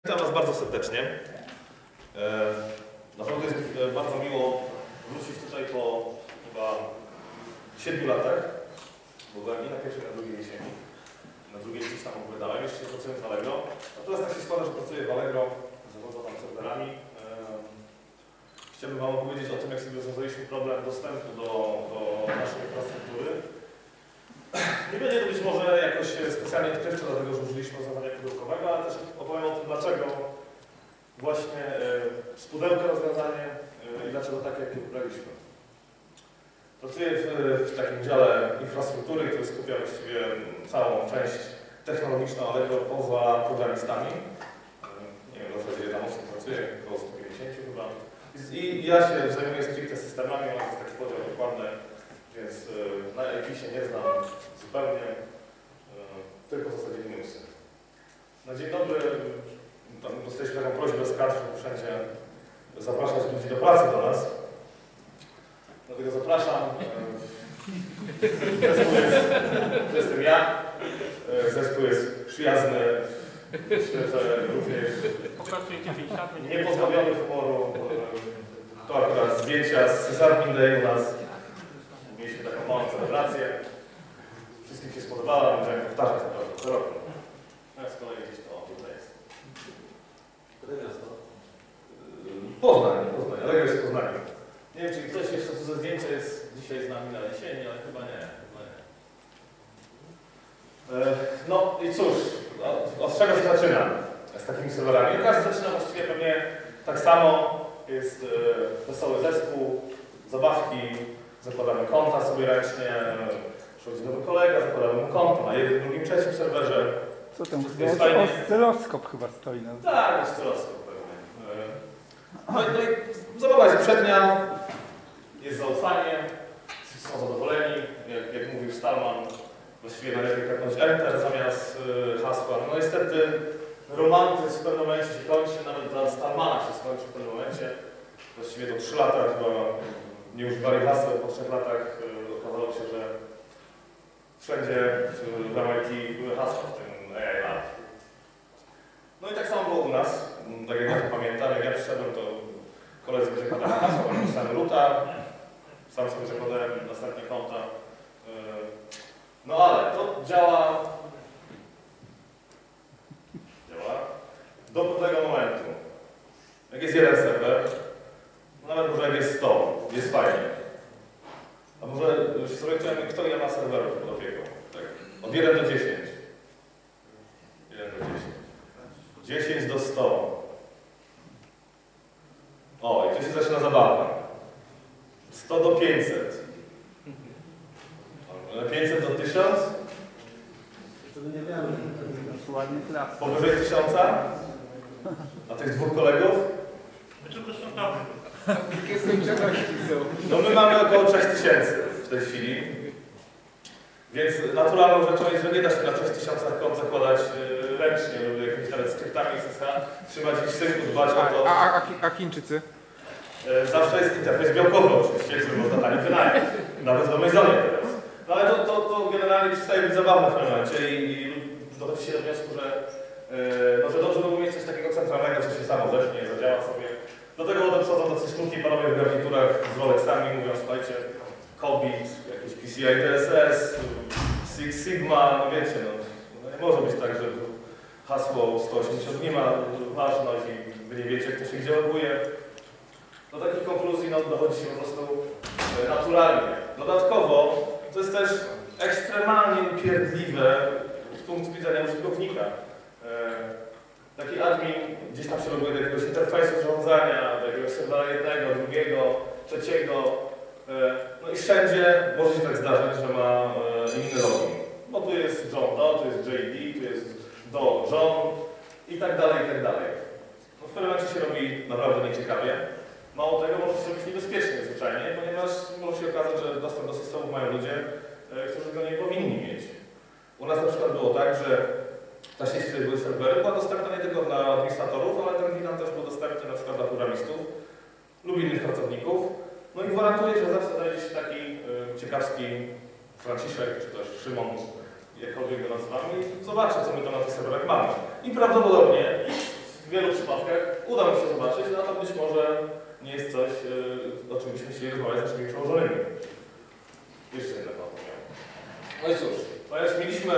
Witam Was bardzo serdecznie. Naprawdę jest bardzo miło wrócić tutaj po chyba 7 latach, bo byłem i na pierwszej, na drugiej jesieni. Na drugiej gdzieś tam opowiadałem, jeszcze nie pracuję w Allegro. A teraz tak się składa, że pracuję w Allegro, zawodzę tam serwerami. Chciałbym Wam opowiedzieć o tym, jak sobie rozwiązaliśmy problem dostępu do naszej infrastruktury. Nie będzie to być może jakoś specjalnie odkrywcze, dlatego że użyliśmy rozwiązania pudełkowego, ale też opowiem o tym, dlaczego właśnie z pudełka rozwiązanie i dlaczego takie, jakie wybraliśmy. Pracuję w takim dziale infrastruktury, który skupia właściwie całą część technologiczną, ale poza programistami. Nie wiem, w zasadzie tam osób pracuje, około 150 chyba. I ja się zajmuję stricte systemami, mam taki podział dokładny, więc na IT się nie znam zupełnie, tylko w zasadzie Linuxy. Na dzień dobry, dostaliśmy taką prośbę z kadr, żeby wszędzie zapraszać ludzi do pracy do nas. Dlatego zapraszam. To jestem ja. Zespół jest przyjazny, myślę, że również niepozbawiony humoru. To akurat zdjęcia z Cezarnym Day u nas. Mieliśmy taką małą celebrację. Wszystkim się spodobała, będziemy powtarzać naprawdę co roku. No z kolei gdzieś to tutaj jest. Które miasto? Poznań, Allegro jest w Poznaniu. Nie wiem, czy ktoś jeszcze co ze zdjęcia jest dzisiaj z nami na jesieni, ale chyba nie. No i cóż, od czego się zaczyna z takimi serwerami? Każdy zaczyna właściwie pewnie tak samo. Jest wesoły zespół, zabawki, zakładamy konta sobie ręcznie, przychodzi nowy kolega, zakładamy mu konto na jednym, drugim, trzecim serwerze. Co tam? Oscyloskop chyba stoi na... Tak, oscyloskop pewnie. No i zabawa jest przednia, jest zaufanie, wszyscy są zadowoleni, jak mówił Stallman, właściwie najlepiej kliknąć Enter zamiast hasła. No niestety romantyzm w pewnym momencie się kończy, nawet dla Stallmana się skończy w pewnym momencie. Właściwie to 3 lata chyba nie używali haseł, po 3 latach okazało się, że wszędzie w MIT były hasła w tym AI Lab. No i tak samo było u nas, tak jak ja to pamiętam, jak ja przyszedłem, to koledzy zakładali hasła, napisałem roota, sam sobie zakładałem następne konta. No ale to działa do pewnego momentu. Jak jest jeden serwer, nawet może jak jest 100, jest fajnie. A może się zorientujemy, kto ile ma serwerów pod opieką. Tak. Od 1 do 10. 1 do 10. 10 do 100. O, i tu się zaczyna zabawa. 100 do 500. 500 do 1000. Powyżej 1000? A tych 2 kolegów? No my mamy około 6000 w tej chwili. Więc naturalną rzeczą jest, że nie da się na 6000 kont zakładać ręcznie lub jakimiś nawet skryptami SSH, trzymać ich w synku, dbać o to. A Chińczycy? Zawsze jest interfejs białkowy oczywiście, który można taniej wynająć. Nawet w Amazonie teraz. No ale to generalnie przestaje być zabawne w pewnym momencie i dochodzi się do wniosku, że że dobrze by było mieć coś takiego centralnego, co się samo zecznie, zadziała sobie. Do tego potem przychodzą tacy sztuki panowie w garniturach z Rolexami, mówią, słuchajcie, COBIT, jakieś PCI DSS, Six Sigma, no wiecie, no nie może być tak, że hasło 180 dni ma ważność i wy nie wiecie, kto się gdzie loguje. Do takich konkluzji dochodzi się po prostu naturalnie. Dodatkowo to jest też ekstremalnie upierdliwe z punktu widzenia użytkownika. Taki admin gdzieś tam się loguje do jakiegoś interfejsu zarządzania, do jakiegoś serwera jednego, drugiego, trzeciego. No i wszędzie może się tak zdarzyć, że ma inny login. Bo tu jest John Doe, tu jest JD, tu jest Doe John i tak dalej, i tak dalej. No w pewnym momencie się robi naprawdę nieciekawie. Mało tego, może się robić niebezpiecznie zwyczajnie, ponieważ może się okazać, że dostęp do systemu mają ludzie, którzy go nie powinni mieć. U nas na przykład było tak, że ta sieć, w której były serwery, była dostępna nie tylko dla administratorów, ale ten VLAN też był dostępny na przykład dla programistów lub innych pracowników. No i gwarantuję, że zawsze znajdzie się taki ciekawski Franciszek, czy też Szymon, jakkolwiek go nazywamy, i zobaczcie, co my tam na tych serwerach mamy. I prawdopodobnie w wielu stawkę uda mi się zobaczyć, no to być może nie jest coś, o czym byśmy chcieli rozmawiać z naszymi przełożonymi. Jeszcze jedna zapomniałem. No i cóż, ponieważ mieliśmy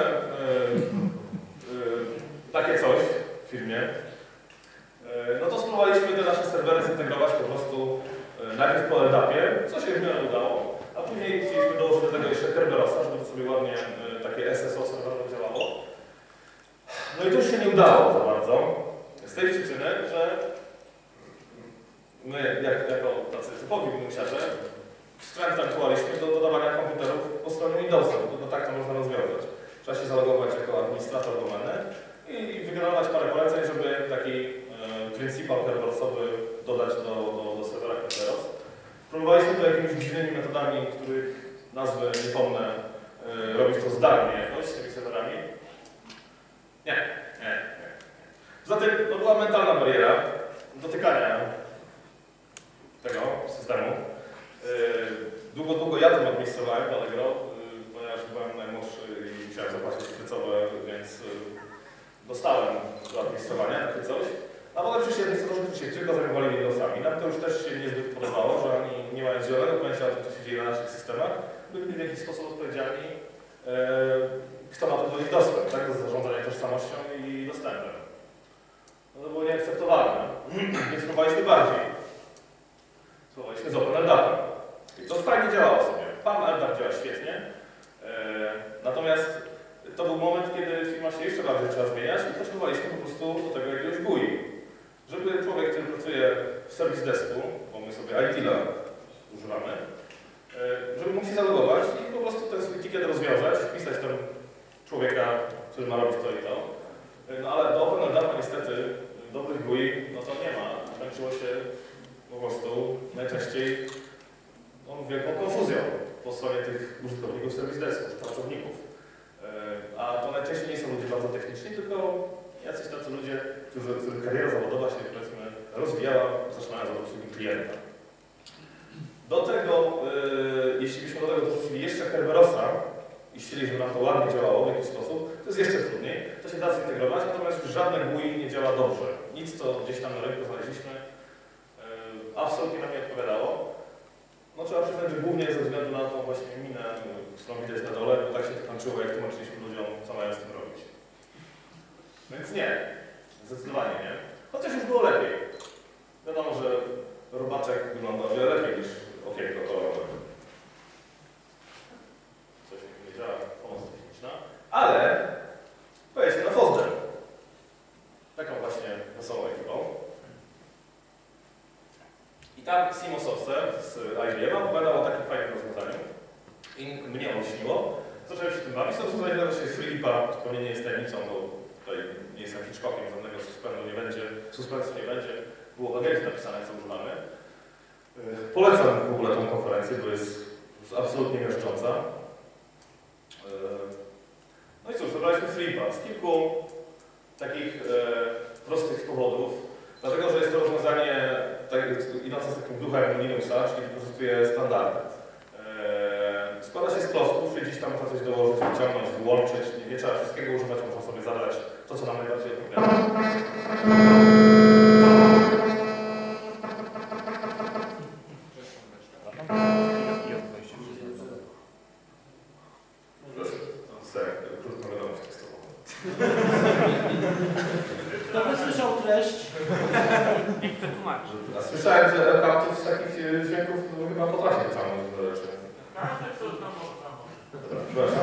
takie coś w firmie, no to spróbowaliśmy te nasze serwery zintegrować po prostu najpierw po etapie, co się w miarę udało, a później chcieliśmy dołożyć do tego jeszcze Kerberosa, żeby to sobie ładnie takie SSO serwerowe działało. No i to już się nie udało za bardzo, z tej przyczyny, że my jako tacy typowi wnusiarze wstręt aktualiśmy do dodawania komputerów po stronie Windowsa, bo tak to można rozwiązać. Trzeba się zalogować jako administrator domeny i wygenerować parę poleceń, żeby taki principal kerberosowy dodać do serwera Kerberos. Próbowaliśmy to jakimiś dziwnymi metodami, których nazwy nie pomnę, robić to zdalnie jakoś z tymi serwerami. Nie. Zatem no, była mentalna bariera dotykania tego systemu. Długo ja tym administrowałem w Allegro, ponieważ byłem najmłodszy i musiałem zapłacić frycowe, więc dostałem do administrowania takie coś. A potem przyszli administratorzy, którzy się tylko zajmowali Windowsami. Nam to już też się niezbyt podobało, że oni nie mają zielonego pojęcia o tym, co się dzieje na naszych systemach, byli w jakiś sposób odpowiedzialni, kto ma do nich dostęp, tak? Do zarządzania tożsamością i dostępem. No to było nieakceptowalne, więc próbowaliśmy bardziej. Spróbowaliśmy z OpenLDAP-em. I to fajnie działało sobie. PAM-LDAP działa świetnie, natomiast to był moment, kiedy firma się jeszcze bardziej zaczęła zmieniać i potrzebowaliśmy po prostu do tego jakiegoś GUI. Żeby człowiek, który pracuje w service desku, bo my sobie ITIL-a używamy, żeby mógł się zalogować i po prostu ten swój ticket rozwiązać, wpisać tam człowieka, który ma robić to i to. No ale do OpenLDAP-a niestety dobrych GUI, no to nie ma. Kończyło się po prostu najczęściej wielką konfuzją po stronie tych użytkowników serwis desków, pracowników. A to najczęściej nie są ludzie bardzo techniczni, tylko jacyś tacy ludzie, których kariera zawodowa się powiedzmy rozwijała, zaczynając od obsługi klienta. Do tego, jeśli byśmy do tego dorzucili jeszcze Kerberosa i chcieli, żeby nam to ładnie działało w jakiś sposób, to jest jeszcze trudniej. To się da zintegrować, natomiast już żadne GUI nie działa dobrze. Nic, co gdzieś tam na rynku znaleźliśmy, absolutnie nam nie odpowiadało. No trzeba przyznać, że głównie ze względu na tą właśnie minę, którą widać na dole, bo tak się to kończyło, jak tłumaczyliśmy ludziom, co mają z tym robić. Więc nie. Zdecydowanie nie. Chociaż już było lepiej. Wiadomo, że robaczek wygląda o wiele lepiej niż okienko kolorowe. Coś nie działa, pomoc techniczna. Ale pojedźmy na Fosdem. Taką właśnie wesołą ekipą. I tam Simo Soster z IBM opowiadał o takim fajnym rozwiązaniu. I mnie olśniło. Zacząłem się tym bawić. To rozwiązanie nazywa się Freelipa, zupełnie nie jest tajemnicą, bo tutaj nie jestem Hitchcockiem, żadnego suspensu nie będzie. Było w agencji napisane, co używamy. Polecam w ogóle tą konferencję, bo jest absolutnie miażdżąca. No i cóż, wybraliśmy Freelipa z kilku takich prostych powodów. Dlatego, że jest to rozwiązanie idące z takim duchem Linuxa, czyli wykorzystuje standardy. Składa się z klocków, czyli gdzieś tam można coś dołożyć, wyciągnąć, wyłączyć. Nie trzeba wszystkiego używać, można sobie zabrać to, co nam najbardziej odpowiada. Krótką wiadomość tekstową. Kto wysłyszał treść? A słyszałem, że Elkautów z takich dźwięków chyba potrafi wyciągnąć do rzeczy. Przepraszam,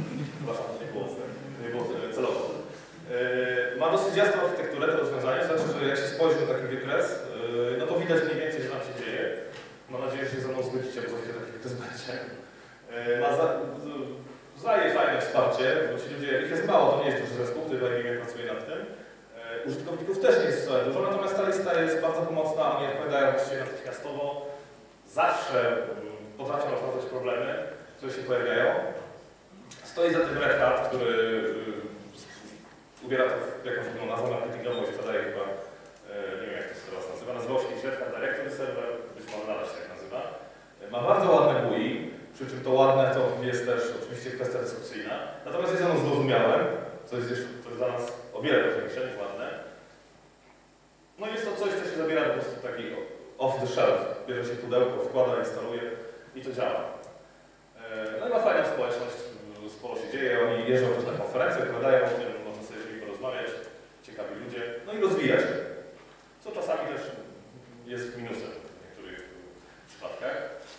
nie było celowo. Ma dosyć jasną architekturę to rozwiązanie, znaczy, że jak się spojrzy na taki wykres, no to widać mniej więcej, co tam się dzieje. Mam nadzieję, że się ze mną zgodzicie, bo za chwilę taki wykres będzie. Zdaje fajne wsparcie, bo ci ludzie, ich jest mało, to nie jest duży zespół, który IBM pracuje nad tym. Użytkowników też nie jest wcale dużo, natomiast ta lista jest bardzo pomocna, oni odpowiadają właściwie natychmiastowo. Zawsze potrafią rozwiązać problemy, które się pojawiają. Stoi za tym Red Hat, który ubiera to w jakąś inną nazwę marketingową i sprzedaje chyba, nie wiem jak to się teraz nazywa, nazywał się Red Hat Directory Server, być może nadal się tak nazywa. Ma bardzo ładne GUI, przy czym to ładne to jest też oczywiście kwestia dyskusyjna. Natomiast jest ono zrozumiałe, co jest dla nas o wiele ważniejsze niż ładne. No i the shelf. Bierze się pudełko, wkłada, instaluje i to działa. No i ma fajną społeczność, sporo się dzieje, oni jeżdżą też na konferencje, opowiadają o tym, można sobie z nimi porozmawiać, ciekawi ludzie, no i rozwija się. Co czasami też jest minusem w niektórych przypadkach.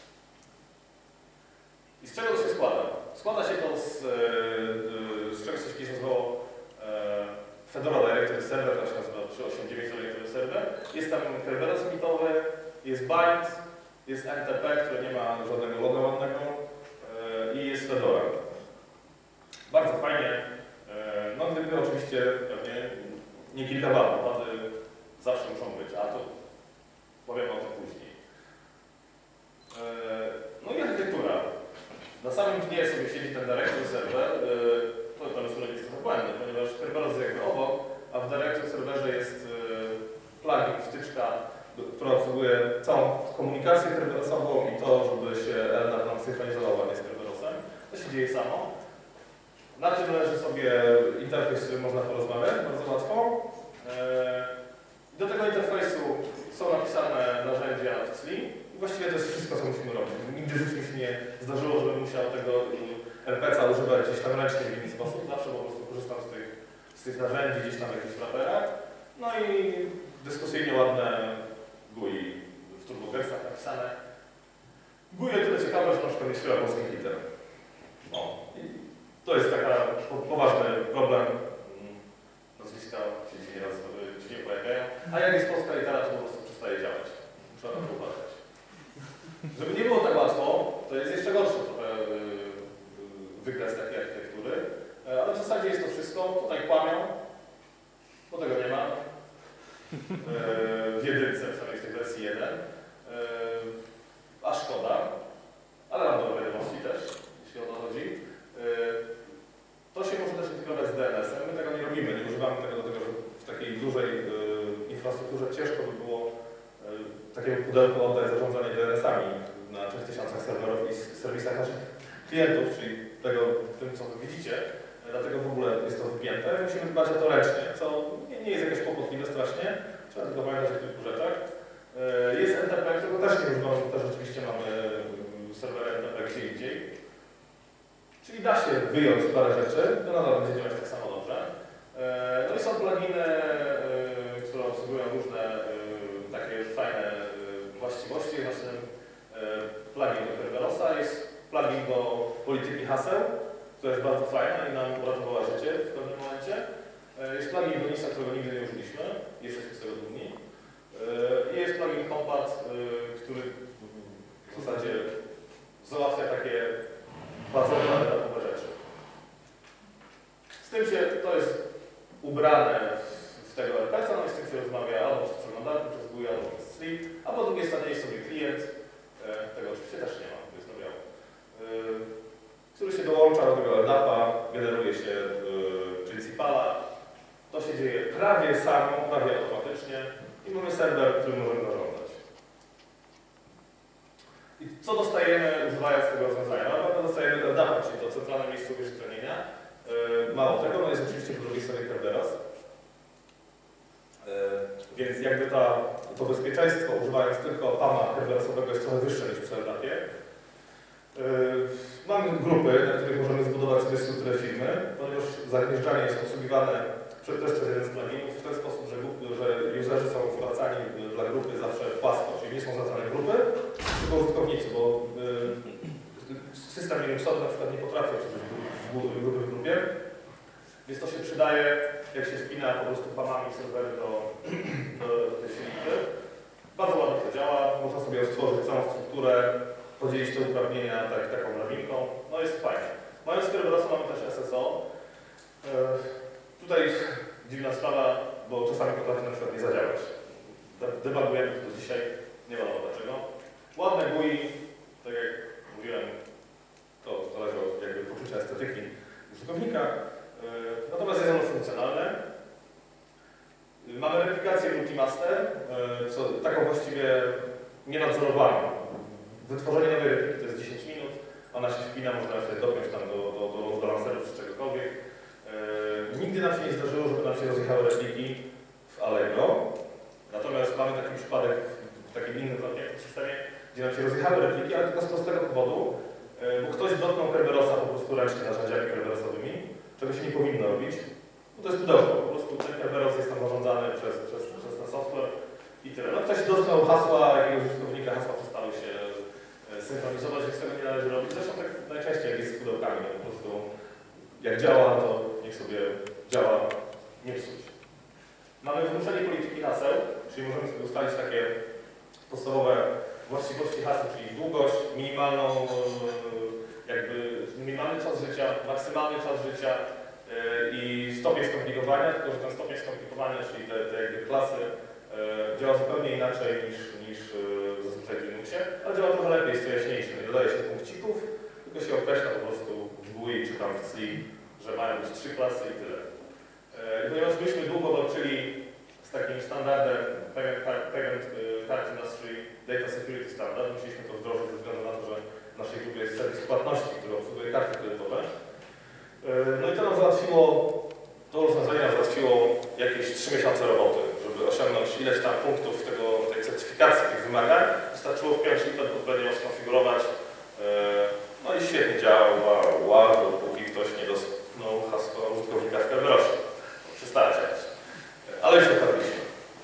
I z czego to się składa? Składa się to z czegoś, co się nazywało Fedora Directory Server, to się nazywa 389 Directory Server. Jest tam Kerberos mitowy, jest Bind, jest NTP, które nie ma żadnego loga ładnego i jest Fedora. Bardzo fajnie. No gdyby oczywiście pewnie nie kilka wad, wady zawsze muszą być, a to powiem o tym później. No i architektura. Na samym dnie sobie siedzi ten Directory Server. To tam jest trochę błędne, ponieważ Kerberos jest jakby obok, a w Directory Serverze jest plugin, wtyczka, która obsługuje całą komunikację Kerberosową i to, żeby się LDAP nam synchronizował ładnie z Kerberosem. To się dzieje samo. Na tym leży sobie interfejs, z którym można porozmawiać bardzo łatwo. Do tego interfejsu są napisane narzędzia w CLI i właściwie to jest wszystko, co musimy robić. Nigdy w życiu mi się nie zdarzyło, żebym musiał tego RPC używać gdzieś tam ręcznie w inny sposób. Zawsze po prostu korzystam z tych narzędzi gdzieś tam w jakichś wraperach. No i dyskusyjnie ładne GUI w TurboGuersach napisane. GUI o tyle ciekawe, że na przykład nie wspiera polskich liter. No. To jest taka poważny problem. Nazwiska się dziwnie pojawiają. A jak jest polska litera, to po prostu przestaje działać. Trzeba na to uważać. Żeby nie było tak łatwo, to jest jeszcze gorszy wykres takiej architektury. Ale w zasadzie jest to wszystko. Tutaj kłamią, bo tego nie ma. W jedynce, przynajmniej w tej wersji 1. A szkoda. Ale mam dobre wiadomości też, jeśli o to chodzi. To się może też integrować z DNS-em. My tego nie robimy, nie używamy tego do tego, że w takiej dużej infrastrukturze ciężko by było takiego pudełko oddać zarządzanie DNS-ami na 3000 serwerów i serwisach naszych klientów, czyli tym, co wy widzicie. Dlatego w ogóle jest to wypięte. Musimy dbać o to ręcznie, co nie jest jakieś kłopotliwe strasznie. Trzeba tylko pamiętać o kilku rzeczach. Jest NTP, którego też nie używamy, też oczywiście mamy serwery NTP gdzie indziej. Czyli da się wyjąć parę rzeczy, to nadal będzie działać tak samo dobrze. No i są pluginy, które obsługują różne takie fajne właściwości. Właśnie plugin do Kerberosa, jest plugin do polityki haseł, która jest bardzo fajna i nam uratowała życie w pewnym momencie. Jest plugin do NIS-a, którego nigdy nie użyliśmy, jesteśmy z tego dumni. I jest plugin Compat, który w zasadzie załatwia takie bazowe, etapowe rzeczy. Z tym się, to jest ubrane w tego RPC, no i z tym się rozmawia albo przez przeglądarkę, przez GUI, albo przez Sleep, a po drugiej stronie jest sobie klient, tego oczywiście też nie ma, to jest nabiało, który się dołącza do tego LDAP-a, generuje się Principala. To się dzieje prawie samo, prawie automatycznie i mamy serwer, który możemy zarządzać. I co dostajemy używając tego rozwiązania? No, dostajemy LDAP-a, czyli to centralne miejsce uwierzytelnienia. Mało tego, no jest oczywiście po drugiej stronie Kerberos. Więc jakby to bezpieczeństwo, używając tylko PAM-a Kerberosowego, jest trochę wyższe niż przy LDAP-ie. Mamy grupy, na których możemy zbudować sobie strukturę firmy, ponieważ zagnieżdżanie jest obsługiwane też przez jeden z pluginów w ten sposób, że userzy są zwracani dla grupy zawsze płasko, czyli nie są zwracane grupy, tylko użytkownicy, bo system Linuxowy na przykład nie potrafi obsłużyć grupy w grupie, więc to się przydaje, jak się spina po prostu PAM-ami serwery do tej silniki. Bardzo ładnie to działa, można sobie stworzyć całą strukturę, podzielić te uprawnienia taką drabinką, no jest fajnie. Mając Kerberosa mamy też SSO. Tutaj dziwna sprawa, bo czasami potrafi na przykład nie zadziałać. Debugujemy to do dzisiaj, nie wiadomo dlaczego. Ładne GUI, tak jak mówiłem, to zależy od jakby poczucia estetyki użytkownika. Natomiast jest ono funkcjonalne. Mamy replikację multimaster, taką właściwie nienadzorowaną. Wytworzenie nowej repliki to jest 10 minut, ona się wpina, można sobie dopiąć tam do lancerów czy czegokolwiek. Nigdy nam się nie zdarzyło, żeby nam się rozjechały repliki w Allegro. Natomiast mamy taki przypadek w takim innym gdzie nam się rozjechały repliki, ale tylko z prostego powodu, bo ktoś dotknął Kerberosa po prostu ręcznie narzędziami kerberosowymi, czego się nie powinno robić. No to jest pudełko, po prostu ten Kerberos jest tam zarządzany przez ten software i tyle. No ktoś dotknął hasła jakiegoś użytkownika, hasła przestały się synchronizować, więc tego nie należy robić. Zresztą tak najczęściej jak jest z pudełkami, no po prostu jak działa, to niech sobie działa, nie psuć. Mamy włączenie polityki haseł, czyli możemy sobie ustalić takie podstawowe właściwości haseł, czyli długość, minimalny czas życia, maksymalny czas życia i stopień skomplikowania, tylko że ten stopień skomplikowania, czyli te jakby klasy działa zupełnie inaczej niż zazwyczaj w Linuxie, ale działa trochę lepiej, jest to jaśniejsze. Nie dodaje się punkcików, tylko się określa po prostu w GUI czy tam w CLI, że mają być 3 klasy i tyle. Ponieważ myśmy długo walczyli z takim standardem Payment Card Industry Data Security Standard, musieliśmy to wdrożyć ze względu na to, że w naszej grupie jest serwis płatności, który obsługuje karty kredytowe. No i to nam załatwiło, to rozwiązanie nam załatwiło jakieś 3 miesiące roboty, żeby osiągnąć ileś tam punktów tej certyfikacji, tych wymagań. Wystarczyło wpiąć impet, odpowiednio skonfigurować. No i świetnie działał, dopóki ktoś nie dotknął hasła użytkownika w Kerberosie. Przestała działać. Ale już dotarliśmy.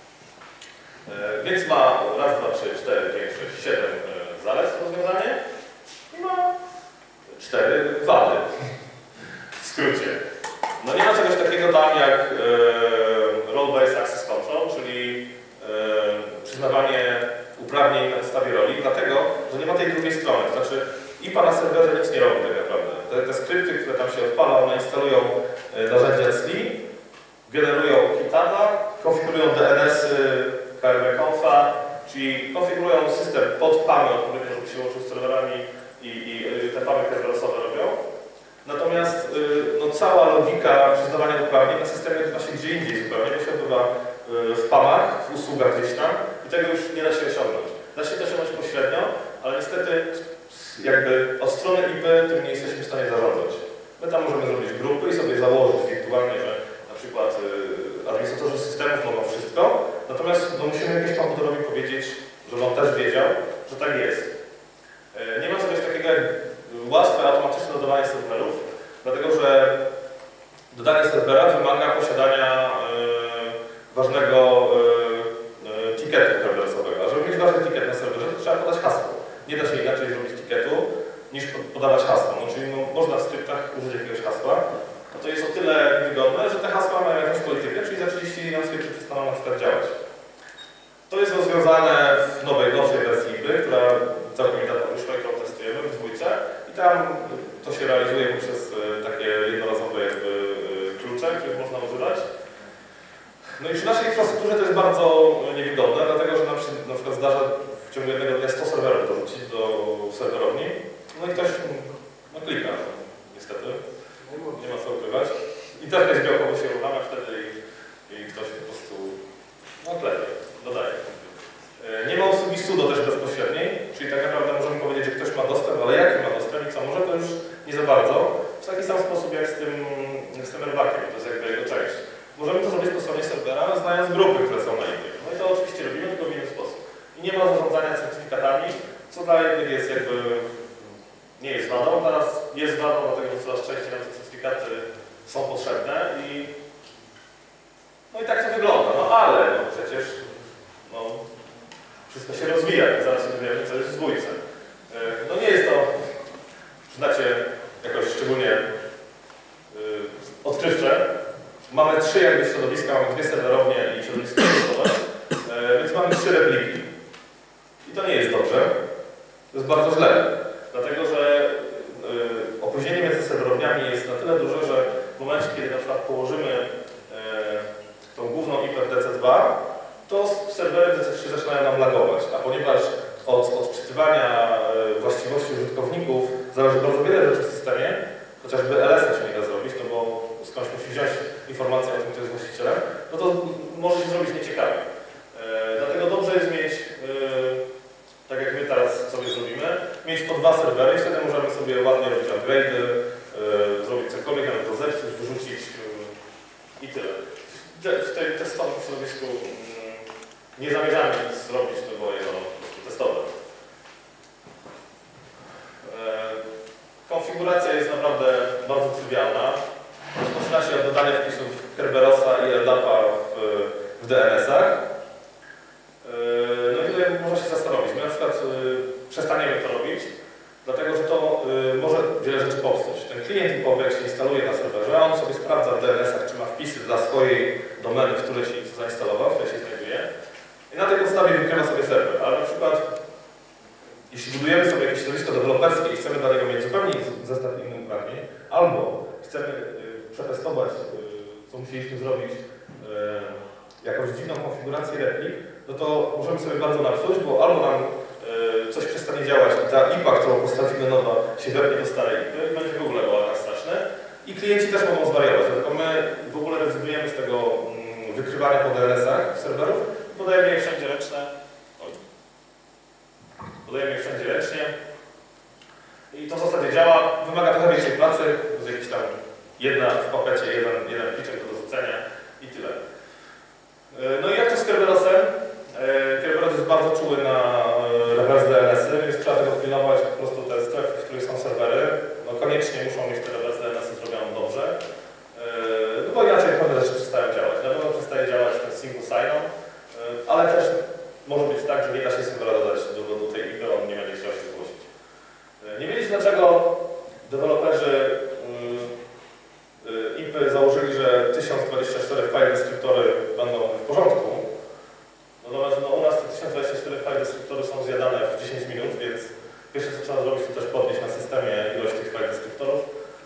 Więc ma raz, 2, 3, 4, 5, 6, 7 zalet rozwiązanie i ma 4 wady. W skrócie. No nie ma czegoś takiego tam jak Role-Based Access Control, czyli przyznawanie uprawnień na podstawie roli, dlatego, że nie ma tej drugiej strony. To znaczy IPA na serwerze nic nie robi tak naprawdę. Te skrypty, które tam się odpala, one instalują narzędzia CLI, generują hitada, konfigurują DNS-y, KRB-confa, czyli konfigurują system pod PAMy odpowiednio, żeby się łączył z serwerami i te PAMy kerberosowe robią. Natomiast no, cała logika przyznawania uprawnień na systemie odbywa się gdzie indziej zupełnie, bo się odbywa w PAMach, w usługach gdzieś tam i tego już nie da się osiągnąć. Da się to osiągnąć pośrednio, ale niestety jakby od strony IP tym nie jesteśmy w stanie zarządzać. My tam możemy zrobić grupy i sobie założyć wirtualnie, że na przykład administratorzy systemów mogą wszystko, natomiast no, musimy jakieś komputerowi powiedzieć, żeby on też wiedział, że tak jest. Nie ma czegoś takiego jak łatwe automatyczne dodawanie serwerów, dlatego że dodanie serwera wymaga posiadania ważnego ticketu kerberosowego. A żeby mieć ważny ticket na serwerze, to trzeba podać hasło. Nie da się inaczej zrobić ticketu niż podawać hasło. No, czyli no, można w skryptach użyć jakiegoś hasła. No to jest o tyle wygodne, że te hasła mają jakąś politykę, czyli za 30 dni nam switchy przestaną na przykład działać. To jest rozwiązane w nowszej wersji IPy, która całkiem niedawno wyszła i którą testujemy w dwójce. I tam to się realizuje poprzez takie jednorazowe klucze, których można używać. No i przy naszej infrastrukturze to jest bardzo niewygodne, dlatego że nam się na przykład zdarza w ciągu jednego dnia 100 serwerów dorzucić do serwerowni. No i ktoś klika, niestety. Nie ma co ukrywać. Interfejs białkowy się uruchamia wtedy i ktoś po prostu klepie, dodaje. Nie ma obsługi sudo też bezpośredniej, czyli tak naprawdę możemy powiedzieć, że ktoś ma dostęp, ale jaki ma dostęp i co może, to już nie za bardzo. W taki sam sposób jak z tym airbagiem, to jest jakby jego część. Możemy to zrobić po stronie serwera, znając grupy, które są na IP. No i to oczywiście robimy, tylko w inny sposób. I nie ma zarządzania certyfikatami, co dla jednych jest jakby nie jest wadą, teraz jest wadą, dlatego że coraz częściej nam te certyfikaty są potrzebne no i tak to wygląda. No ale no przecież wszystko się rozwija i zaraz wiemy, co jest w dwójce. No nie jest to, znacie, jakoś szczególnie odkrywcze. Mamy 3 jakby środowiska, mamy 2 serwerownie i środowisko gotowe, więc mamy 3 repliki. I to nie jest dobrze, to jest bardzo źle, dlatego że opóźnienie między serwerowniami jest na tyle duże, że w momencie, kiedy na przykład położymy tą główną IP w DC2, to serwery DC3 zaczynają nam lagować, a ponieważ od odczytywania właściwości użytkowników zależy bardzo wiele rzeczy w systemie, chociażby LS-a się nie da zrobić, no bo skądś musi wziąć informację o tym, kto jest właścicielem, no to może się zrobić nieciekawie. Dlatego dobrze jest mieć, tak jak my teraz sobie zrobimy, mieć po 2 serwery i wtedy możemy sobie ładnie robić upgrade'y, zrobić cokolwiek, nawet to zepsuć, wyrzucić i tyle. W tej testowym środowisku nie zamierzamy nic zrobić, no bo jest ono po prostu testowe. przestaniemy to robić, dlatego że to może wiele rzeczy popsuć. Ten klient IPOwy, jak się instaluje na serwerze, on sobie sprawdza w DNS-ach, czy ma wpisy dla swojej domeny, w której się zainstalował, w której się znajduje i na tej podstawie wykrywa sobie serwer. Ale na przykład, jeśli budujemy sobie jakieś środowisko deweloperskie i chcemy dla niego mieć zupełnie zestaw innych uprawnień, albo chcemy przetestować, co musieliśmy zrobić, jakąś dziwną konfigurację replik, no to możemy sobie bardzo napsuć, bo albo nam coś przestanie działać i ta IPA, którą postawimy nowa, się wepnie do starej IPy i będzie w ogóle bałagan straszny. I klienci też mogą zwariować, dlatego my w ogóle rezygnujemy z tego wykrywania po DNS-ach serwerów i podajemy je wszędzie ręczne. Podajemy je wszędzie ręcznie. I to w zasadzie działa. Wymaga trochę więcej pracy, to jest jakiś tam jedna w pakiecie, jeden pliczek do dorzucenia i tyle. No i jak to z Kerberosem? Kerberos jest bardzo czuły na reverse DNS-y, więc trzeba tego pilnować, po prostu te strefy, w których są serwery, no koniecznie muszą mieć te reverse DNS-y zrobione dobrze, no bo inaczej pewne rzeczy przestają działać. Na pewno przestaje działać ten single sign-on, ale też może być tak, że nie da się serwera dodać do tej IPy, on nie będzie chciał się zgłosić. Nie wiedzieć dlaczego deweloperzy IPy założyli, że 1024 file descriptory będą w porządku. Natomiast no, u nas te 1024 file descriptory są zjadane w 10 minut, więc pierwsze co trzeba zrobić, to też podnieść na systemie ilość tych file descriptorów.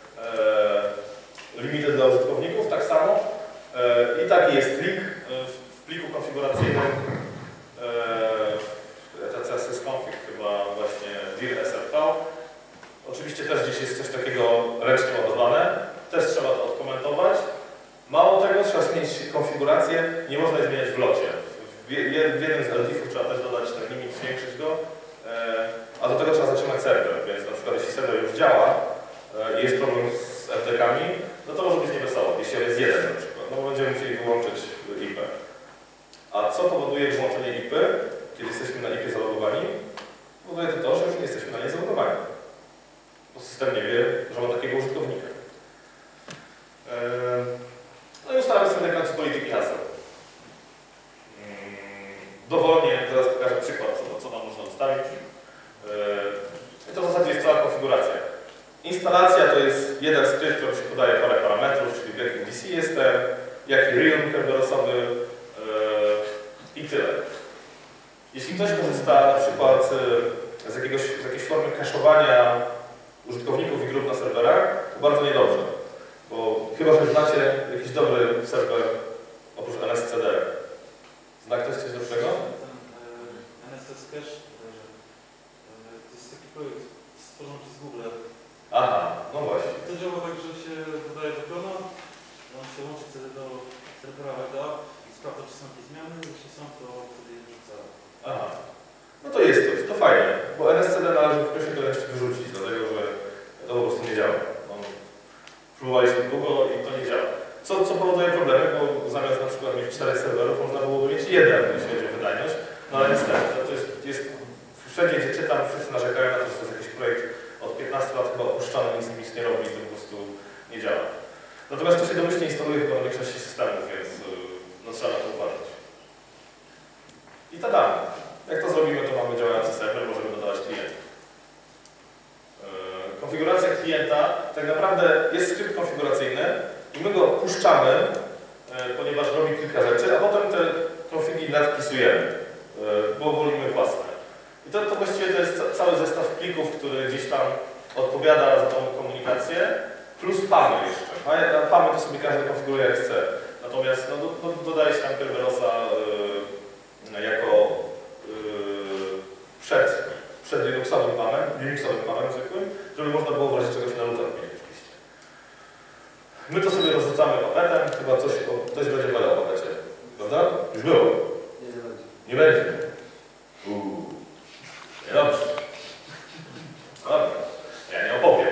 Limity dla użytkowników tak samo. I taki jest link w pliku konfiguracyjnym sysconfig chyba właśnie dir srv. Oczywiście też gdzieś jest coś takiego ręcznie ładowane. Też trzeba to odkomentować. Mało tego, trzeba zmienić konfigurację, nie można jej zmieniać w locie. W jednym z LDIF-ów trzeba też dodać ten limit, zwiększyć go, a do tego trzeba zatrzymać serwer, więc na przykład jeśli serwer już działa i jest problem z FDK-ami, no to może być niewesoło, jeśli jest jeden na przykład, no bo będziemy musieli wyłączyć IP. A co powoduje wyłączenie IP, kiedy jesteśmy na IP zalogowani? Powoduje to, że już nie jesteśmy na niej zalogowani. Bo system nie wie, że ma takiego użytkownika. No i ustalamy sobie na końcu polityki haseł. Dowolnie, teraz pokażę przykład, co tam można ustawić. I to w zasadzie jest cała konfiguracja. Instalacja to jest jeden skrypt, który się podaje parę parametrów, czyli w jakim DC jestem, jaki realm kerberosowy i tyle. Jeśli ktoś korzysta na przykład z jakiejś formy cache'owania użytkowników i grup na serwerach, to bardzo niedobrze. Bo chyba, że znacie jakiś dobry serwer oprócz NSCD. Zna ktoś coś lepszego? NSS Cache, to jest taki projekt stworzony przez Google. Aha, no właśnie. To działa tak, że się dodaje do grona, on się łączy wtedy do serwera WebDAV i sprawdza, czy są jakieś zmiany, jeśli są, to wtedy je wrzuca. Aha. No to jest coś, to fajnie, bo NSCD należy w pierwszej kolejności wyrzucić, dlatego że to po prostu nie działa. Próbowaliśmy długo i to nie działa. Co powoduje problemy, bo zamiast na przykład mieć 4 serwerów, można byłoby mieć jeden, jeśli chodzi o wydajność. No ale niestety, to jest wszędzie, gdzie czytam, wszyscy narzekają na to, że to jest jakiś projekt od 15 lat chyba opuszczany, nic nie robi, to po prostu nie działa. Natomiast to się domyślnie instaluje chyba na większości systemów, więc no, trzeba na to uważać. I tada! Jak to zrobimy, to mamy działający serwer, możemy dodawać klientów. Konfiguracja klienta, tak naprawdę jest skrypt konfiguracyjny i my go puszczamy, ponieważ robi kilka rzeczy, a potem te konfigi nadpisujemy, bo wolimy własne. I to właściwie to jest cały zestaw plików, który gdzieś tam odpowiada za tą komunikację, plus PAMy jeszcze. A PAMy to sobie każdy konfiguruje jak chce. Natomiast no, dodaje się tam Kerberosa jako przed Linuxowym PAMem zwykłym, żeby można było w razie czegoś na lutach mieć oczywiście. My to sobie rozrzucamy paketem, chyba ktoś będzie badał o pakecie, prawda? Już było. Nie będzie. Nie będzie. Dobrze. Dobra. Ja nie opowiem.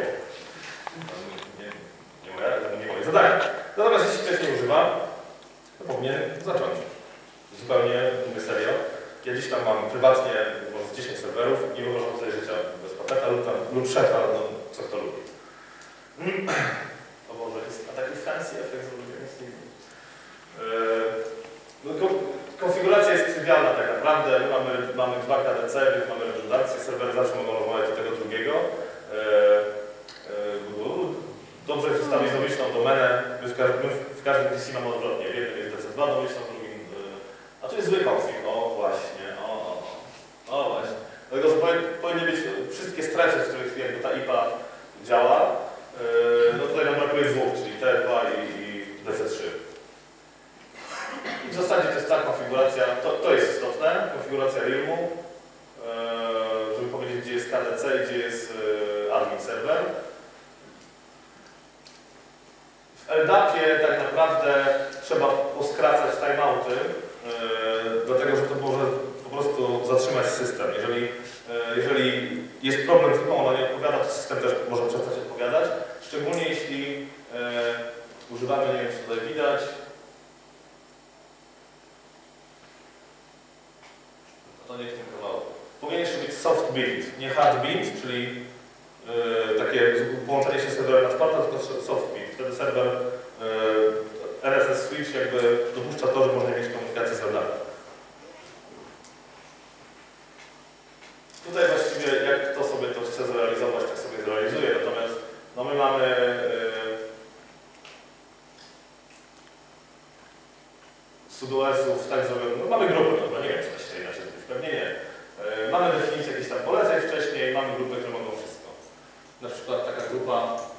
Nie moje zadanie. Natomiast jeśli ktoś nie używa, to powinien zacząć. Zupełnie mówię serio. Ja dziś tam mam prywatnie może 10 serwerów i nie wyobrażam sobie życia bez paketa lub szefa, no co kto lubi. O Boże, jest taki fancy efekt zrobiony. No, Konfiguracja jest trywialna tak naprawdę. My mamy 2 KDC, więc mamy redundancję. Serwery zawsze mogą rozmawiać do tego drugiego. Dobrze jest ustawić domyślną domenę. My w każdym DC mamy odwrotnie. W jednym jest DC2 domyślną, w drugim... A tu jest zły konfig. O właśnie, o właśnie. Dlatego, że powinny być wszystkie strefy, w których jakby ta IPA działa. No tutaj nam brakuje 2, czyli T2 i DC3. I w zasadzie to jest ta konfiguracja, to jest istotne, konfiguracja realmu, żeby powiedzieć, gdzie jest KDC i gdzie jest admin server. W LDAP-ie tak naprawdę trzeba poskracać timeouty, dlatego że to może po prostu zatrzymać system. Jeżeli jest problem, tylko ona nie odpowiada, to system też może przestać odpowiadać. Szczególnie jeśli używamy, nie wiem czy tutaj widać, to nie w tym kawałku. Powinien jeszcze być soft build, nie hard build, czyli takie połączenie się serwerem na Sparta, tylko soft build. Wtedy serwer RSS switch jakby dopuszcza to, że można mieć komunikację z serwerem. Tutaj właściwie jak kto sobie to chce zrealizować, tak sobie zrealizuje. Natomiast no my mamy sudoesów tak zrobionych, no mamy grupy, no nie wiem czy to się inaczej zrobić, pewnie nie. Mamy definicję jakichś tam poleceń wcześniej, mamy grupy, które mogą wszystko. Na przykład taka grupa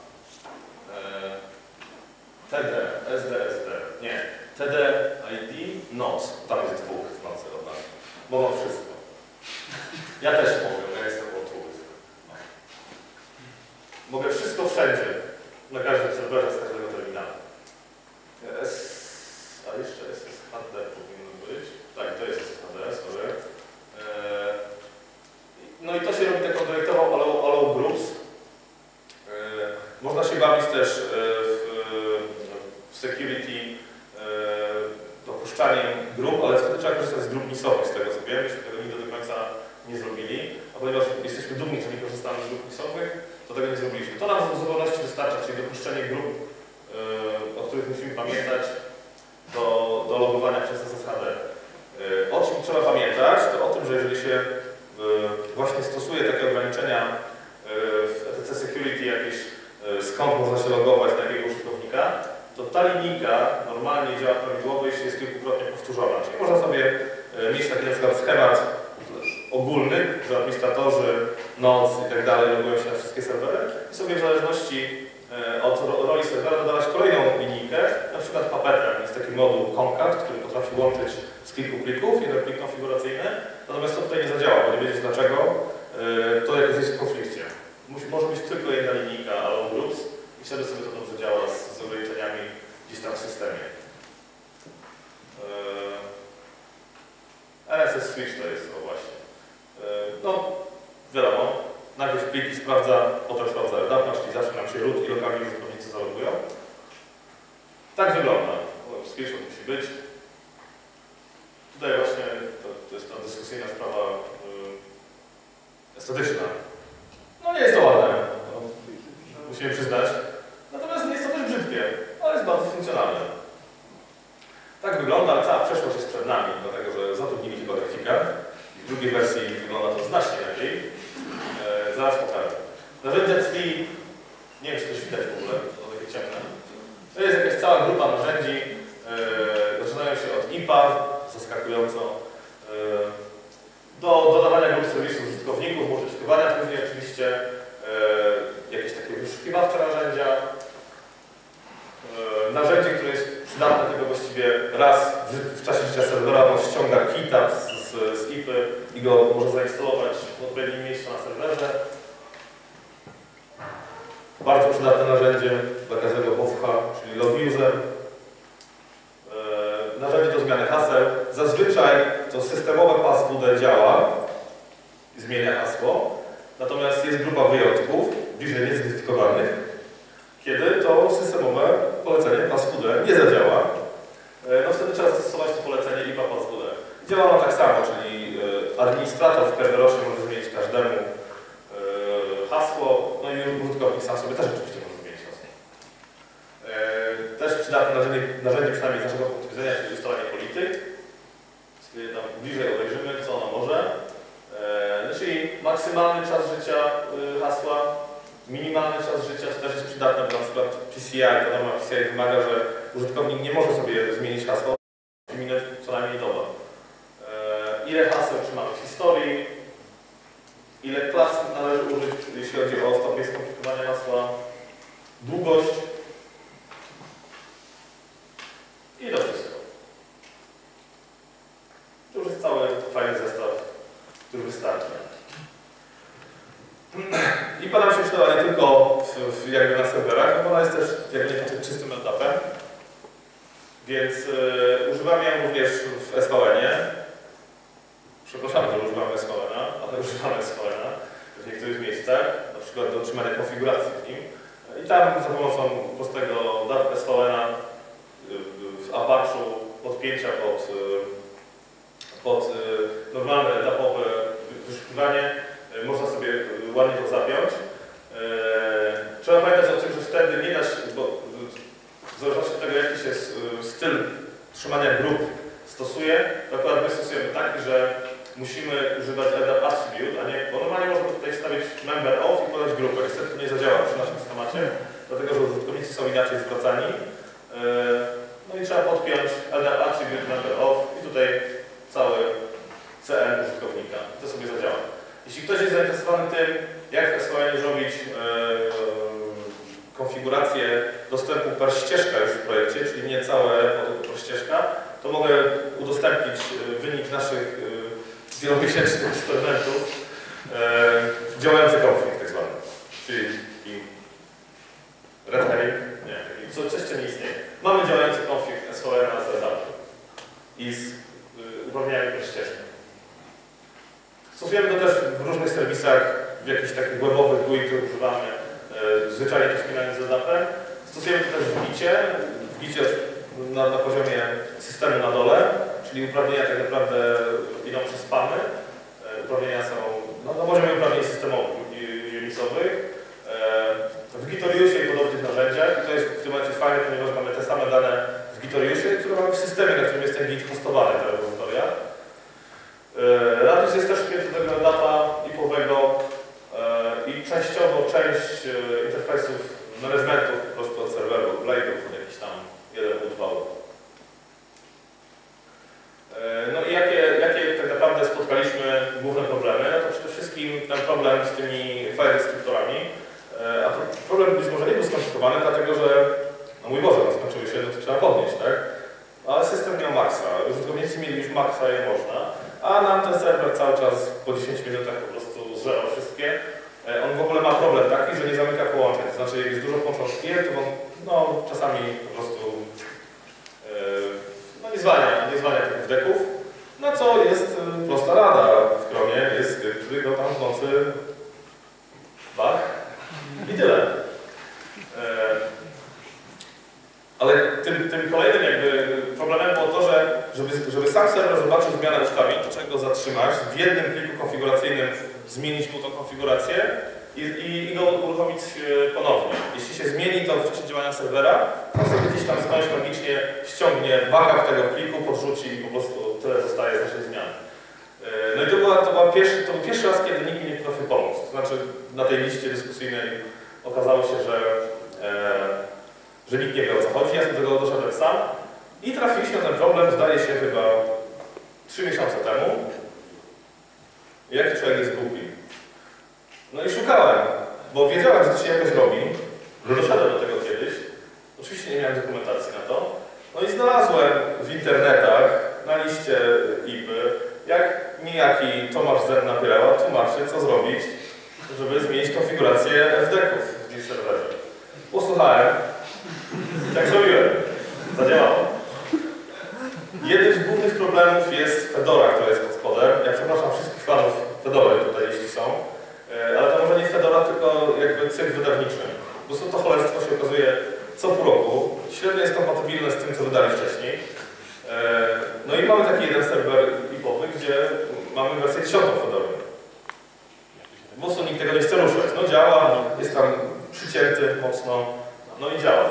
TD, SDSD, nie, TD, ID, noc, tam jest 2 w nocy od nas. Mogą wszystko. Ja też mogę, ja jestem otuły. No. Mogę wszystko wszędzie, na każdym serwerze z każdego terminala. A jeszcze SSHD powinno być. Tak, to jest SSHD, sorry. No i to się robi taką dyrektową allow groups. Można się bawić też w security dopuszczaniem grup, ale wtedy trzeba korzystać z grup NIS-owych, z tego co wiem, myśmy tego nigdy do końca nie zrobili. A ponieważ jesteśmy dumni, że nie korzystamy z grup NIS-owych, to tego nie zrobiliśmy. To nam w zupełności wystarcza, czyli dopuszczenie grup, o których musimy pamiętać do logowania przez SSHD. O czym trzeba pamiętać, to o tym, że jeżeli się właśnie stosuje takie ograniczenia w ETC Security jakieś, skąd można się logować, na jakiego użytkownika, to ta linijka normalnie działa prawidłowo, jeśli jest kilkukrotnie powtórzona. Czyli można sobie mieć taki na przykład schemat ogólny, że administratorzy, noc i tak dalej logują się na wszystkie serwery i sobie w zależności od roli serwera dodawać kolejną linijkę, na przykład Puppetem. Jest taki moduł Concat, który potrafi łączyć z kilku plików, jeden plik konfiguracyjny, natomiast to tutaj nie zadziała, bo nie wiedzieć dlaczego, to jakoś jest w konflikcie. Może być tylko jedna linijka allow groups i wtedy sobie to dobrze działa z ograniczeniami gdzieś tam w systemie. RSS switch to jest to właśnie. No, wiadomo, najpierw pliki sprawdza, potem sprawdza LDAP, czyli zawsze nam się root i lokalni użytkownicy zalogują. Tak wygląda. Screenshot musi być. Tutaj właśnie to jest ta dyskusyjna sprawa estetyczna. No nie jest to ładne, no, musimy przyznać. Natomiast nie jest to też brzydkie, ale jest bardzo funkcjonalne. Tak wygląda, ale cała przeszłość jest przed nami, dlatego że zatrudnili chyba grafika. W drugiej wersji wygląda to znacznie lepiej. Zaraz pokażę. Narzędzia CLI, nie wiem czy coś widać w ogóle, to takie ciemne. To jest jakaś cała grupa narzędzi. Zaczynają się od IPA, zaskakująco, do dodawania grup serwisów użytkowników, modyfikowania później oczywiście, jakieś takie wyszukiwawcze narzędzia. Narzędzie, które jest przydatne tylko właściwie raz w czasie życia serwera, bo ściąga KeyTab z IPy i go może zainstalować w odpowiednim miejscu na serwerze. Bardzo przydatne narzędzie dla każdego POWH, czyli log user. Narzędzie do zmiany haseł. Zazwyczaj to systemowe passwd działa i zmienia hasło. Natomiast jest grupa wyjątków, bliżej niezidentyfikowanych, kiedy to systemowe polecenie passwd nie zadziała. No wtedy trzeba zastosować to polecenie IPA passwd. Działa ono tak samo, czyli administrator w Kerberosie może zmienić każdemu hasło, no i użytkownik sam sobie też oczywiście może zmienić hasło. Też przydatne narzędzie przynajmniej z naszego punktu widzenia, czyli ustalanie polityk. tam bliżej obejrzymy, co ono może. Czyli maksymalny czas życia hasła, minimalny czas życia, to też jest przydatne, bo na przykład PCI, ta norma PCI wymaga, że użytkownik nie może sobie zmienić hasła, minąć co najmniej dobę. Ile haseł trzymamy w historii, ile klas należy użyć, jeśli chodzi o stopień skomplikowania hasła, długość i to wszystko. To już jest cały fajny zestaw, który wystarczy. I pada się przydawa nie tylko jakby na serwerach, bo ona jest też jakby czystym etapem. Więc używamy ją również w SVN-ie. Przepraszam, że używamy SVN-a, ale używamy SVN-a w niektórych miejscach, na przykład do otrzymania konfiguracji w nim. I tam za pomocą prostego DAP SVN-a w Apache'u podpięcia pod normalne etapowe wyszukiwanie można sobie ładnie to zapiąć. Trzeba pamiętać o tym, że wtedy nie da się, bo w zależności od tego, jaki się styl trzymania grup stosuje, to akurat my stosujemy taki, że musimy używać LDAP attribute, a nie, bo normalnie można tutaj wstawić member of i podać grupę. Niestety to nie zadziała przy naszym schemacie, dlatego że użytkownicy są inaczej zwracani. No i trzeba podpiąć LDAP attribute member of i tutaj cały CN użytkownika. To sobie zadziała. Jeśli ktoś jest zainteresowany tym, jak w SVN zrobić konfigurację dostępu per ścieżka już w projekcie, czyli nie całe repo, tylko per ścieżka, to mogę udostępnić wynik naszych wielomiesięcznych eksperymentów, działający konfig tak zwany, czyli red herring, nie, coś co nie istnieje. Mamy działający konfig SVN z LDAP i z uprawnieniami per ścieżkę. Stosujemy to też w różnych serwisach, w jakichś takich webowych GUI, które używamy, zwyczajnie to spinając z LDAP-em. Stosujemy to też w Gicie. W Gicie na poziomie systemu na dole, czyli uprawnienia tak naprawdę idą przez pany. Uprawnienia są na poziomie uprawnień systemowych, Unixowych. W Gitoriusie i podobnych narzędziach. I to jest w tym momencie fajne, ponieważ mamy te same dane w Gitoriusie, które mamy w systemie, na którym jest ten Git hostowany, ta repozytoria. Radius jest też wpięty do tego LDAP-a IPowego i częściowo część interfejsów managementów po prostu od serwerów, blade'ów, jakiś tam jeden utwał. No i jakie tak naprawdę spotkaliśmy główne problemy? No to przede wszystkim ten problem z tymi file descriptorami. A problem być może nie był skomplikowany, dlatego że, no mój Boże, no skończyły się, no to trzeba podnieść, tak? Ale system miał maksa, użytkownicy mieli już maksa, je można, a nam ten serwer cały czas po 10 minutach po prostu zżerał wszystkie. On w ogóle ma problem taki, że nie zamyka połączeń, to znaczy jak jest dużo połączeń klientów, on no, czasami po prostu no, nie zwalnia tych wdeków. No co jest prosta rada w Chromie, jest skrypt, który go tam w nocy bach i tyle. Ale tym kolejnym jakby problemem było to, że żeby sam serwer zobaczył zmianę ustawień, to trzeba go zatrzymać, w jednym pliku konfiguracyjnym zmienić mu tą konfigurację i go uruchomić ponownie. Jeśli się zmieni to w czasie działania serwera, to sobie gdzieś tam skądś magicznie ściągnie backup tego pliku, podrzuci i po prostu tyle zostaje z naszej zmiany. No i to był pierwszy raz, kiedy nikt mi nie potrafił pomóc. To znaczy na tej liście dyskusyjnej okazało się, że nikt nie wie, o co chodzi. Ja do tego doszedłem sam i trafiliśmy na ten problem, zdaje się, chyba 3 miesiące temu. Jaki człowiek jest głupi. No i szukałem, bo wiedziałem, że to się jakoś robi, że doszedłem do tego kiedyś. Oczywiście nie miałem dokumentacji na to. No i znalazłem w internetach, na liście IPy, jak niejaki Tomasz Zen Napierała tłumaczy, co zrobić, żeby zmienić konfigurację FDK-ów w tym serwerze. Posłuchałem i tak zrobiłem. Zadziałało. Jednym z głównych problemów jest Fedora, która jest pod spodem. Ja przepraszam wszystkich fanów Fedory, tutaj jeśli są. Ale to może nie Fedora, tylko jakby cykl wydawniczy. Po prostu to cholerstwo się okazuje co pół roku. Średnio jest kompatybilne z tym, co wydali wcześniej. No i mamy taki jeden serwer IPowy, gdzie mamy wersję 10 Fedory. Po prostu nikt tego nie chce ruszać. No działa, jest tam przycięty mocno, no i działa.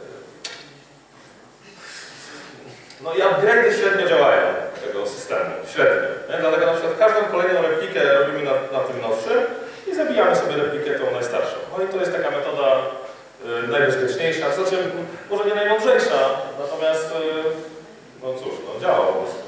No i upgrade'y średnio działają tego systemu. średnio. Nie? Dlatego na przykład każdą kolejną replikę robimy na tym nowszym i zabijamy sobie replikę tą najstarszą. No i to jest taka metoda najbezpieczniejsza, znaczy może nie najmądrzejsza, natomiast no cóż, no działa po prostu.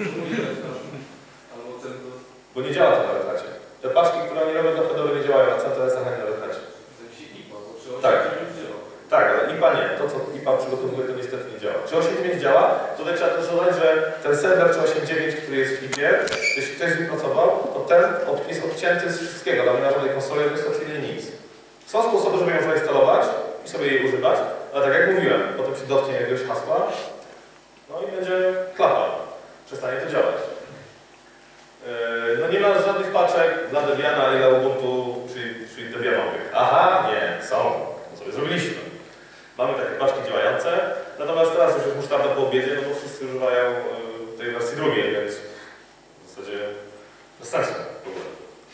Bo nie działa to na Red Hacie. Te paczki, które oni robią dla Fedora nie działają na CentOS-ach ani na Red Hacie. Tak. Tak, ale IPA nie. To, co IPA przygotowuje, to niestety nie działa. Czy 8.9 działa? Tutaj trzeba też dodać, że ten serwer czy 8.9, który jest w IPie, jeśli ktoś z nim pracował, to ten jest odcięty z wszystkiego. Tam nie ma żadnej konsoli administracyjnej, nic. Są sposoby, żeby ją zainstalować i sobie jej używać, ale tak jak mówiłem, potem się dotknie jakiegoś hasła, no i będzie klapa. Przestanie to działać. No nie ma żadnych paczek dla Debiana i dla Ubuntu, czyli Debianowych. Aha, nie, są. To sobie zrobiliśmy. Mamy takie paczki działające, natomiast teraz już jest musztarda po obiedzie, no bo wszyscy używają tej wersji drugiej, więc w zasadzie bez sensu w ogóle.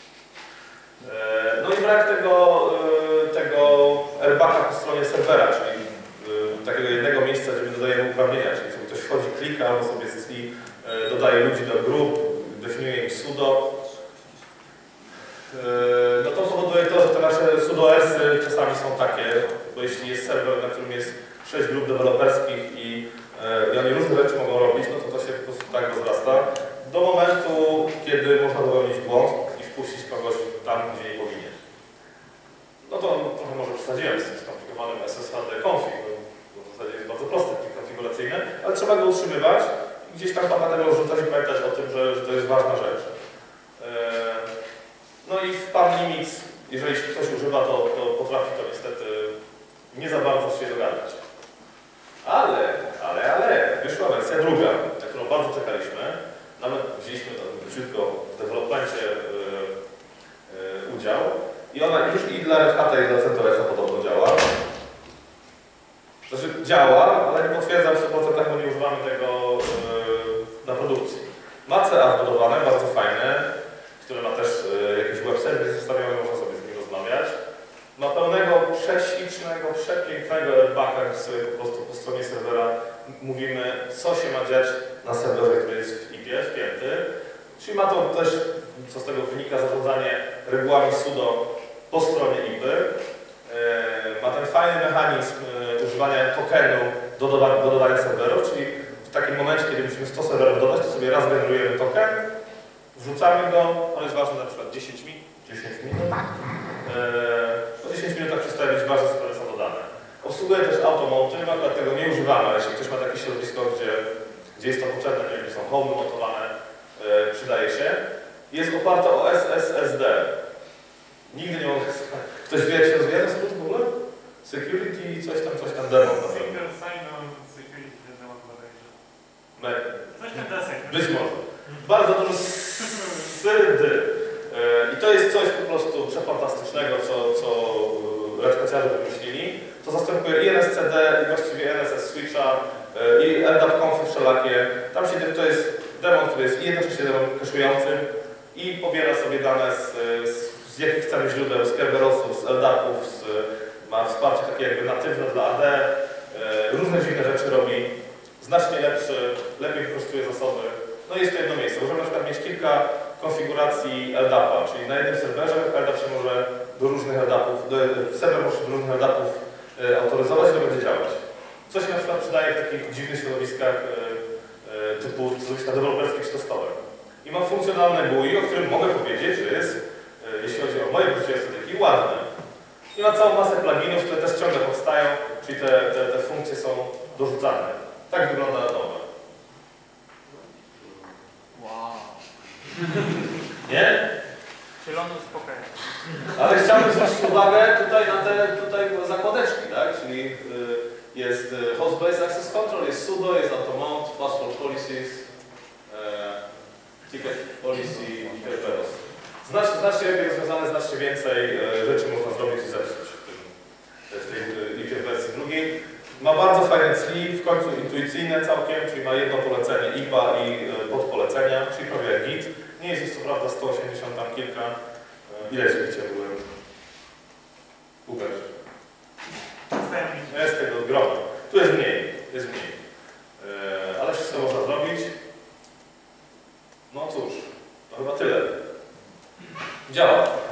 No i brak tego airbaka po stronie serwera, czyli takiego jednego miejsca, gdzie my dodajemy uprawnienia, czyli sobie ktoś wchodzi, klika, albo sobie dodaje ludzi do grup, definiuje im sudo. No to powoduje to, że te nasze sudo-ersy czasami są takie, bo jeśli jest serwer, na którym jest 6 grup deweloperskich i oni różne rzeczy mogą robić, no to się po prostu tak rozrasta do momentu, kiedy można popełnić błąd i wpuścić kogoś tam, gdzie nie powinien. No to trochę może przesadziłem z tym skomplikowanym SSHD config, bo w zasadzie jest bardzo prosty plik konfiguracyjny, ale trzeba go utrzymywać i gdzieś tam pakietami rozrzucać i pamiętać o tym, że to jest ważna rzecz. No i w par limits, jeżeli ktoś używa, to potrafi to niestety nie za bardzo się dogadać. Ale wyszła wersja druga, na którą bardzo czekaliśmy. Nawet wzięliśmy to krótko w developmencie udział. I ona już i dla Red Hata i dla CentOS-a podobno działa. Znaczy działa, ale nie potwierdzam 100%, bo nie używamy tego na produkcji. Ma CA wbudowane, bardzo fajne, które ma też jakiś web serwis zostawiony, można sobie z nim rozmawiać. Ma pełnego, prześlicznego, przepięknego airbaka, gdzie sobie po prostu po stronie serwera mówimy, co się ma dziać na serwerze, który jest w IPie wpięty. Czyli ma to też, co z tego wynika, zarządzanie regułami sudo po stronie IPy. Ma ten fajny mechanizm używania tokenu do dodawania serwerów, czyli w takim momencie, kiedy musimy 100 serwerów dodać, to sobie raz generujemy token, wrzucamy go, on jest ważny na przykład 10 minut. Po 10 minutach przestaje być ważne, skoro są dodane. Obsługuje też automonty, my akurat tego nie używamy, ale jeśli ktoś ma takie środowisko, gdzie jest to potrzebne, gdzie są home montowane, przydaje się. Jest oparta o SSSD. Nigdy nie mogę... Ktoś wie, jak się rozwija ten skrót w ogóle? Security, coś tam demo. Single sign-on security demo bodajże. Coś tam desek. Być może. Bardzo dużo sydy. I to jest coś po prostu przefantastycznego, co Red Haciarze wymyślili. To zastępuje i NSCD, i właściwie NSS Switcha, i LDAP-confy wszelakie. Tam się to jest demon, który jest jednocześnie demon cache'ującym i pobiera sobie dane z jakich chcemy źródeł, z Kerberosów, z LDAP-ów, ma wsparcie takie jakby natywne dla AD, różne dziwne rzeczy robi, znacznie lepszy, lepiej wykorzystuje zasoby. No i jest to jedno miejsce. Możemy na przykład mieć kilka konfiguracji LDAP-a, czyli na jednym serwerze LDAP się może do różnych LDAP-ów, serwer może do różnych LDAP-ów autoryzować i to będzie działać. Co się na przykład przydaje w takich dziwnych środowiskach typu środowiska deweloperskie czy testowe. I ma funkcjonalne GUI, o którym mogę powiedzieć, że jest, jeśli chodzi o moje poczucie estetyki, ładne. I ma całą masę pluginów, które też ciągle powstają, czyli te funkcje są dorzucane. Tak wygląda nowe. Wow. Nie? Zielony uspokojenie. Ale chciałbym zwrócić uwagę tutaj na te zakładeczki, tak? Czyli jest host-based access control, jest sudo, jest automount, password policies, ticket policy i Kerberos. Znacznie lepiej rozwiązane, znacznie więcej rzeczy można zrobić i zepsuć w tej wersji drugiej. Ma bardzo fajne CLI, w końcu intuicyjne całkiem, czyli ma jedno polecenie IPA i podpolecenia, czyli prawie jak Git. Nie jest ich co prawda 180 tam kilka. Ile jest widzicie w ogóle? Ugasz. Jest tego groma. Tu jest mniej, ale wszystko można zrobić. No cóż, to chyba tyle. Działa.